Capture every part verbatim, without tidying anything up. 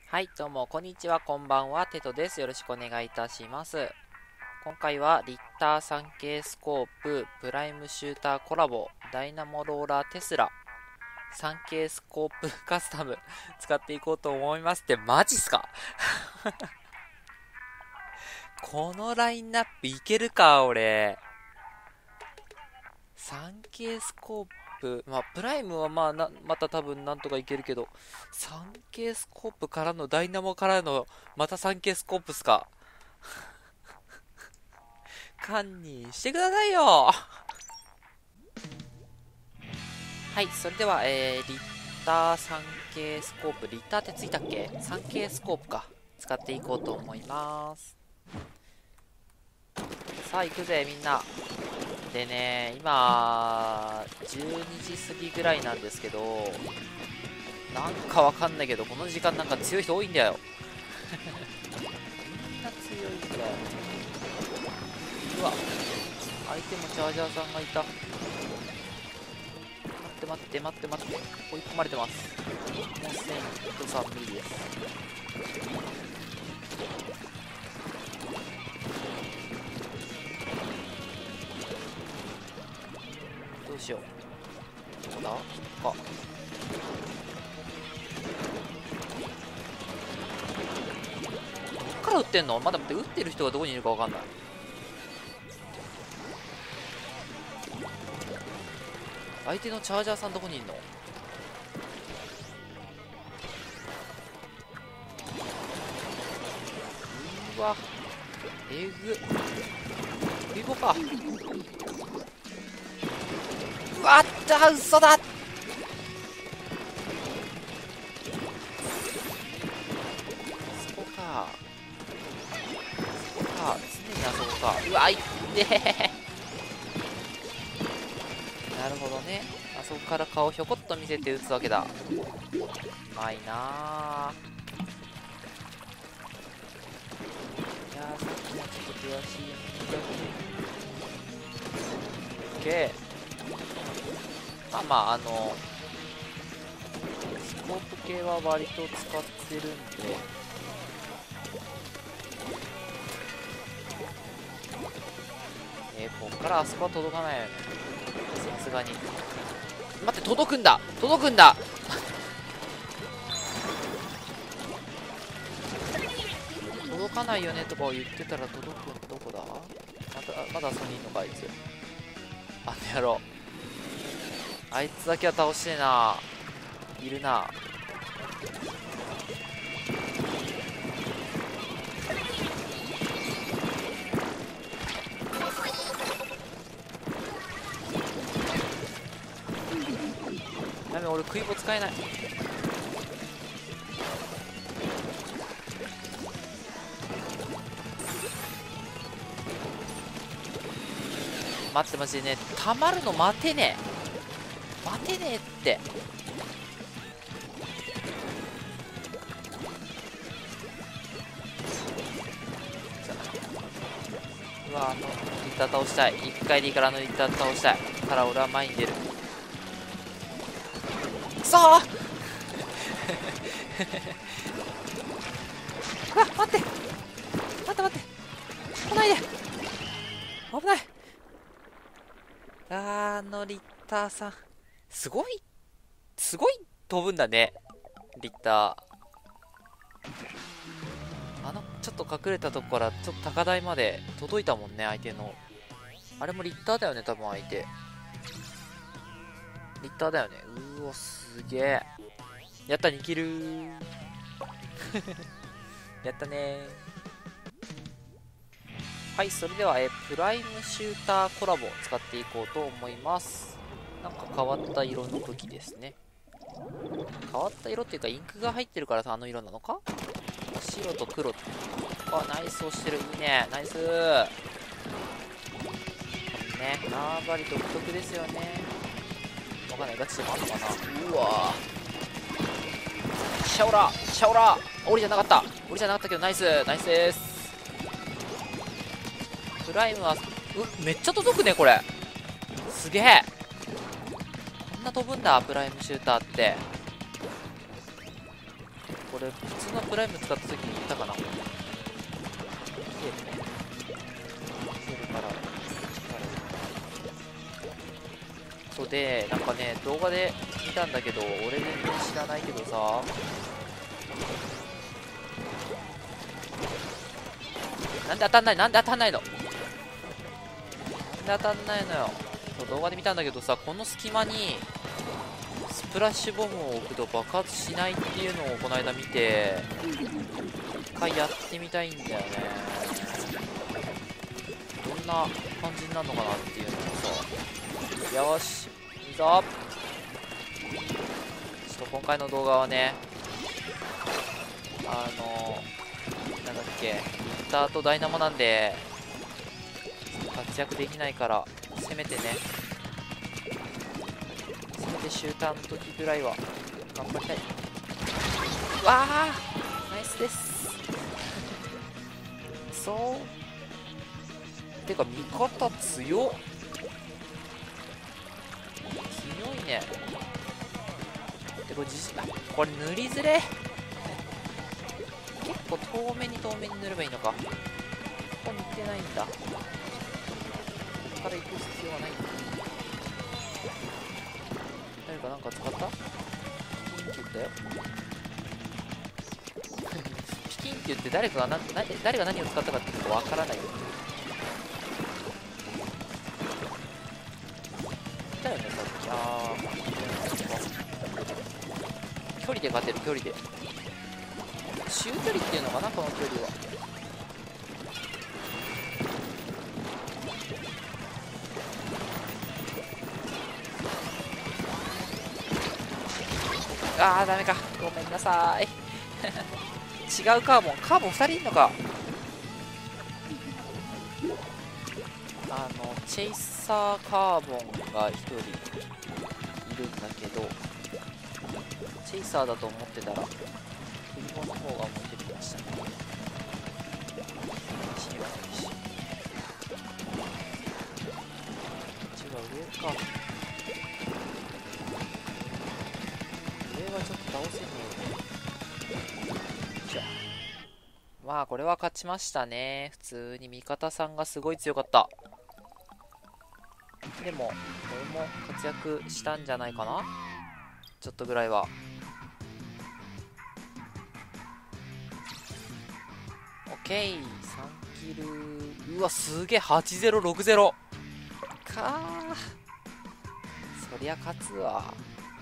はい、どうも、こんにちは、こんばんは、テトです。よろしくお願いいたします。今回は、リッター スリーケー スコープ、プライムシューターコラボ、ダイナモローラーテスラ、スリーケー スコープカスタム、使っていこうと思いますって、マジっすか？このラインナップいけるか、俺。スリーケー スコープ、まあ、プライムはまあな、また多分なんとかいけるけど、スリーケー スコープからの、ダイナモからの、また スリーケー スコープっすか？堪忍してくださいよ。はい、それでは、えー、リッター スリーケー スコープ、リッターってついたっけ？ スリーケー スコープか。使っていこうと思います。さあ、行くぜ、みんな。でね、今、じゅうにじ過ぎぐらいなんですけど、なんかわかんないけど、この時間なんか強い人多いんだよ。みんな強いんだよね。うわ、相手もチャージャーさんがいた。待って待って待って待って、追い込まれてます。もうすでにヒットさん無理です。どうしよう。どこだ？そっか。どっから撃ってんの？まだ待って、撃ってる人がどこにいるかわかんない。相手のチャージャーさんどこにいんの？うわ、えぐっ。ビボか。うわっじゃあ、嘘だ。そこか。そこか。常にあそこか。うわ、いってー。なるほどね。あそこから顔ひょこっと見せて撃つわけだ。うまいなー。いやー、さっきもちょっと悔しいよね。オッケー。まあまあ、あの、スコープ系は割と使ってるんで、えー、こっからあそこは届かないよね。さすがに。待って、届くんだ届くんだ届かないよねとかを言ってたら届くんどこだ？また、まだあそこにいんのか、あいつ。あの野郎。あいつだけは倒してえな。いるな。やべ、俺クイボ使えない。待って、マジでね、たまるの待てねえ待てねえって。うわ、あのリッター倒したい。いっかいでいいからあのリッター倒したいから俺は前に出る。くそーうわ、待って待って待って来ないで、危ない。あのリッターさんすごいすごい飛ぶんだね、リッター。あのちょっと隠れたとこからちょっと高台まで届いたもんね、相手の。あれもリッターだよね、多分相手リッターだよね。うお、すげえ。やった、にキルやったね。はい、それではえプライムシューターコラボを使っていこうと思います。なんか変わった色の武器ですね。変わった色っていうかインクが入ってるからさ、あの色なのか。白と黒。あ、ナイスをしてる。いいね、ナイスー。ね、縄張り独特ですよね。わかんない、ガチでもあるのかな。うわー、シャオラシャオラ俺じゃなかった俺じゃなかったけど、ナイスナイスです。プライムは、う、めっちゃ届くね、これ。すげえ。こんな飛ぶんだ、プライムシューターって。ここれ普通のプライム使った時に言ったかな。来てるね。来てるから。そうで、なんかね、動画で見たんだけど、俺全然知らないけどさ、なんで当たんないなんで当たんないのなんで当たんないのよ。そう動画で見たんだけどさ、この隙間にスプラッシュボムを置くと爆発しないっていうのをこの間見て、一回やってみたいんだよね。どんな感じになるのかなっていうのをさ。よしいいぞ。ちょっと今回の動画はね、あのなんだっけ、リッターとダイナモなんで活躍できないから、せめてね、せめてシューターの時ぐらいは頑張りたい。うわあナイスです。そうてか味方強っ、強いね。でこれ自信、あこれ塗りづれ。結構遠目に遠目に塗ればいいのか。ここ塗ってないんだ。ここから行く必要はないんだ。誰かなんか使った？ピキンって言ったよ。ピキンって言って誰かがなな誰が何を使ったかっていうのがわからないよ。いたよねさっき。あー距離で勝てる、距離で中距離っていうのかな、この距離は。あーダメか、ごめんなさい。違うカーボン、カーボンふたりいんのか。あのチェイサーカーボンがひとりいるんだけど、チェイサーだと思ってたらクリボンの方がもう出てきましたね。死にはないし、こっちが上か。上はちょっと倒せねえ。じゃあまあこれは勝ちましたね。普通に味方さんがすごい強かった。でも俺も活躍したんじゃないかな、ちょっとぐらいは。オッケーさんキル。うわすげえはちゼロろくゼロかー、そりゃ勝つわ。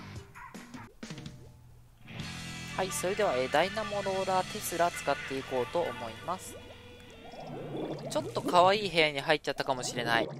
はい、それでは、えー、ダイナモローラーテスラ使っていこうと思います。ちょっと可愛い部屋に入っちゃったかもしれない。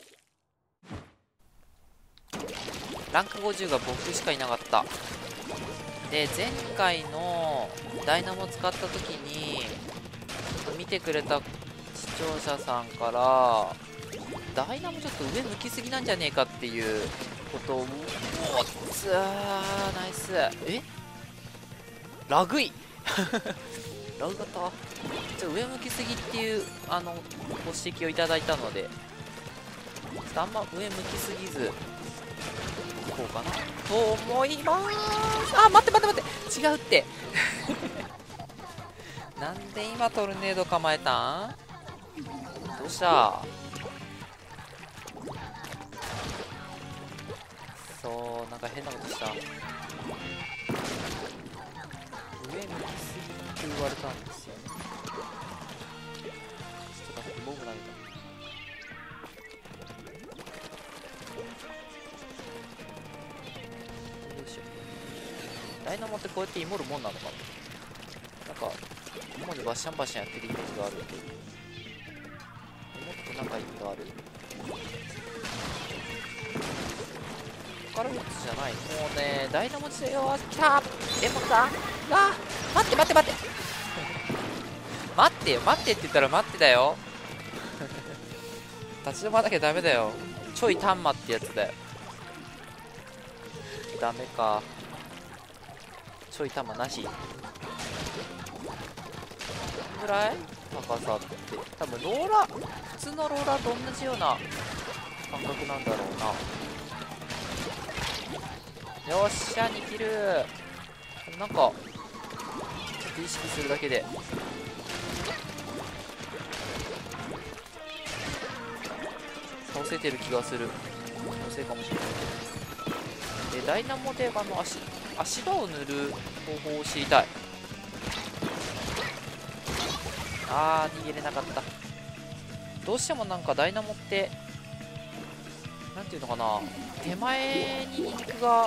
ランクごじゅうが僕しかいなかった。で前回のダイナモ使った時に見てくれた視聴者さんからダイナモちょっと上向きすぎなんじゃねえかっていうことを、おっつーナイス。えラグいラグ型ちょっと上向きすぎっていうあのご指摘をいただいたので、ちょっとあんま上向きすぎずこうかなと思います。あ待って待って待って違うってなんで今トルネード構えたん、どうした。そうなんか変なことした。上向きすぎって言われたんですよね。ちょっと待ってボム投げた。ダイナモってこうやってイモるもんなのかな。なんか主にバッシャンバッシャンやってるイメージがあるけど、もっとなんか意味がある。ここから打つじゃない。もうねダイナモ強いよ。きたエモだ。あ待って待って待って待ってよ待ってって言ったら待ってだよ立ち止まらなきゃダメだよ。ちょいタンマってやつだよ。ダメか、ちょい玉なしぐらい高さって多分ローラー普通のローラーと同じような感覚なんだろうな。よっしゃにキル。なんか意識するだけで倒せてる気がする。気のせいかもしれない。でダイナモであの足足場を塗る方法を知りたい。あー逃げれなかった。どうしてもなんかダイナモってなんていうのかな、手前に肉が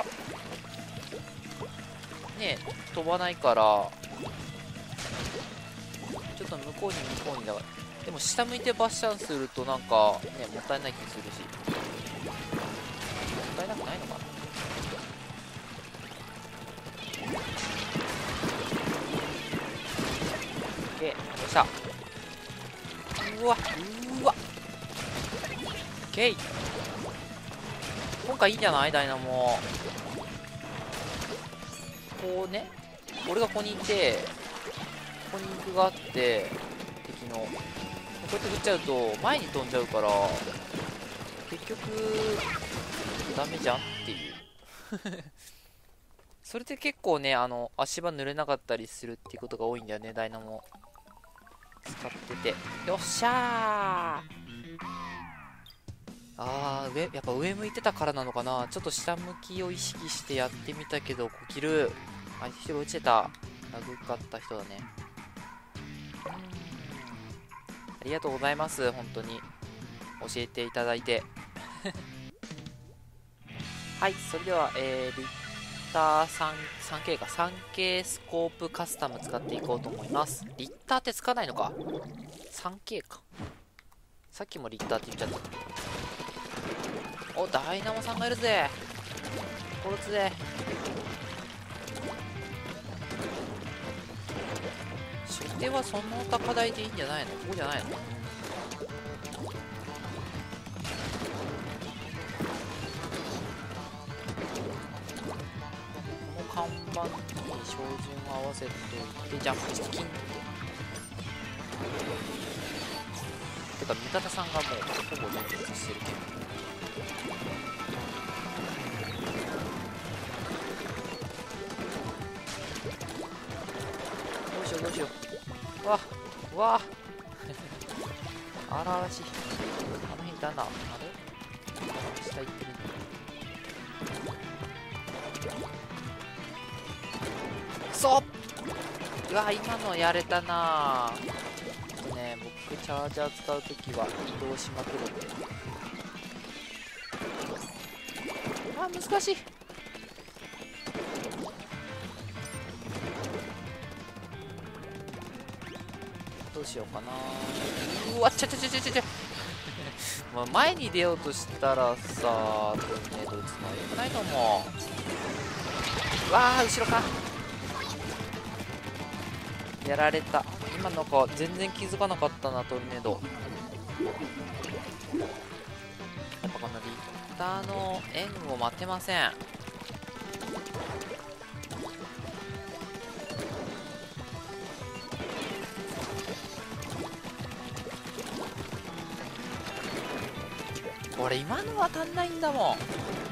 ね飛ばないからちょっと向こうに向こうにだから、でも下向いてバッシャンするとなんかねもったいない気するし、もったいなくないのかな。オッケー、よっしゃ。うわうわオッケー、今回いいんじゃないダイナモ。こうね、俺がここにいてここに肉があって敵のこうやって振っちゃうと前に飛んじゃうから結局ダメじゃんっていうそれで結構ねあの足場濡れなかったりするっていうことが多いんだよね、ダイナモ使ってて。よっしゃー。あー上やっぱ上向いてたからなのかな。ちょっと下向きを意識してやってみたけどこきる相手人落ちてた。ラグかった人だね。ありがとうございます、本当に教えていただいてはい、それでは、えー、リッター さんケー か スリーケー スコープカスタム使っていこうと思います。リッターってつかないのか。 スリーケー か。さっきもリッターって言っちゃった。お、ダイナモさんがいるぜ。殺すぜ。出手はその高台でいいんじゃないの。ここじゃないの。この看板に照準を合わせておいてジャンプしてキンって。てか味方さんがもうほぼ全滅してるけど、どうしようどうしよう。うわうわあららしい。あの辺いたな。あれ下行ってるね。くそっ、うわ今のやれたな。ね、僕チャージャー使うときは移動しまくるんで。あー難しい。どうしようかな。うわっちゃちゃちゃちゃちゃちゃまあ前に出ようとしたらさトルネード打つのはよくないと思う。うわー後ろか。やられた。今なんか全然気づかなかったな、トルネード。やっぱこのリッターの援護を待てません。これ今の当たんないんだもん。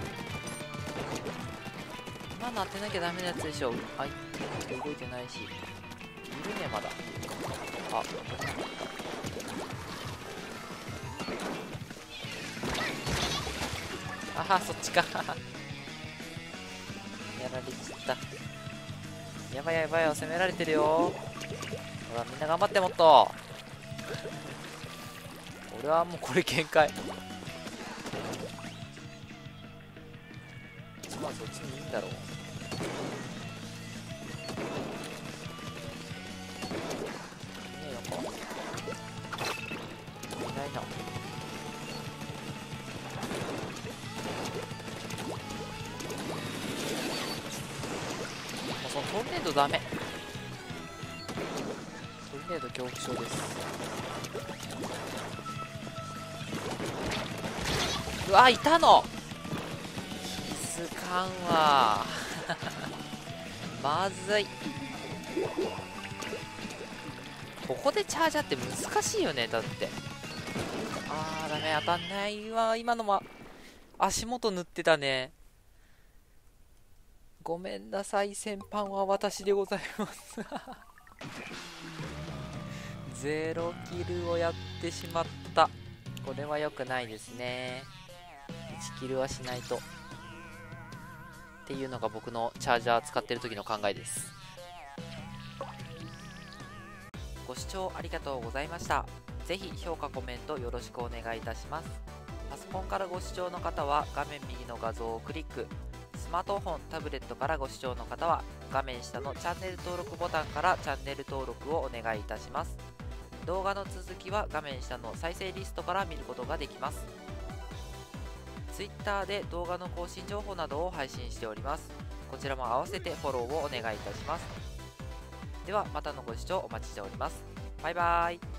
今の当てなきゃダメなやつでしょ。相手動いてないしいるねまだ。あ、あはそっちかやられちった。やばいやばいよ、攻められてるよ。ほらみんな頑張って。もっと俺はもうこれ限界。まあそっちにいいんだろう。ねえのかいないな。そのトルネードダメ。トルネード恐怖症です。うわいたの気づかんわまずい。ここでチャージャーって難しいよね。だってあーダメ、当たんないわ。今のも足元塗ってたね。ごめんなさい、先般は私でございますゼロキルをやってしまった。これは良くないですね。いちキルはしないとっていうのが僕のチャージャー使ってる時の考えです。ご視聴ありがとうございました。ぜひ評価コメントよろしくお願いいたします。パソコンからご視聴の方は画面右の画像をクリック、スマートフォン、タブレットからご視聴の方は画面下のチャンネル登録ボタンからチャンネル登録をお願いいたします。動画の続きは画面下の再生リストから見ることができます。Twitter で動画の更新情報などを配信しております。こちらも合わせてフォローをお願いいたします。ではまたのご視聴お待ちしております。バイバーイ。